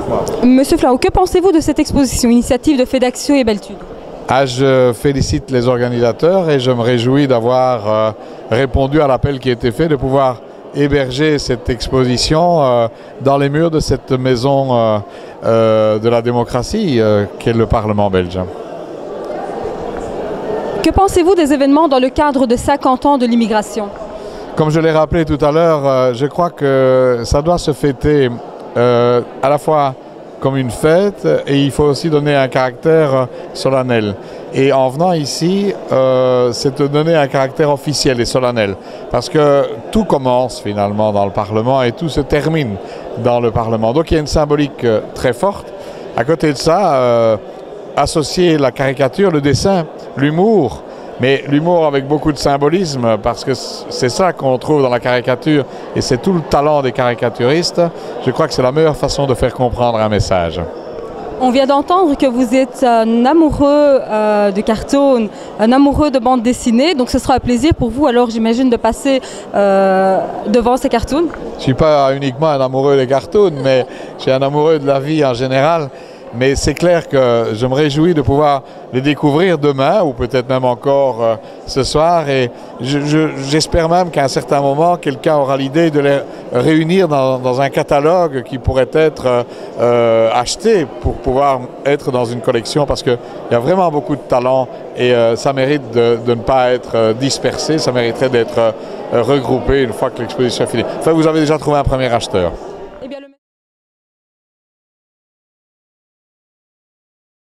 Dites-moi. Monsieur Flau, que pensez-vous de cette exposition, initiative de Fedaxio et Beltude? Je félicite les organisateurs et je me réjouis d'avoir répondu à l'appel qui a été fait de pouvoir héberger cette exposition dans les murs de cette maison de la démocratie qu'est le Parlement belge. Que pensez-vous des événements dans le cadre de 50 ans de l'immigration? Comme je l'ai rappelé tout à l'heure, je crois que ça doit se fêter à la fois comme une fête et il faut aussi donner un caractère solennel. Et en venant ici, c'est de donner un caractère officiel et solennel. Parce que tout commence finalement dans le Parlement et tout se termine dans le Parlement. Donc il y a une symbolique très forte. À côté de ça, associer la caricature, le dessin, l'humour, mais l'humour avec beaucoup de symbolisme, parce que c'est ça qu'on trouve dans la caricature et c'est tout le talent des caricaturistes. Je crois que c'est la meilleure façon de faire comprendre un message. On vient d'entendre que vous êtes un amoureux de cartoon, un amoureux de bande dessinée, donc ce sera un plaisir pour vous alors j'imagine de passer devant ces cartoons. Je ne suis pas uniquement un amoureux des cartoons, mais je suis un amoureux de la vie en général. Mais c'est clair que je me réjouis de pouvoir les découvrir demain ou peut-être même encore ce soir. Et j'espère même qu'à un certain moment, quelqu'un aura l'idée de les réunir dans un catalogue qui pourrait être acheté pour pouvoir être dans une collection parce qu'il y a vraiment beaucoup de talent et ça mérite de ne pas être dispersé, ça mériterait d'être regroupé une fois que l'exposition est finie. Enfin, vous avez déjà trouvé un premier acheteur.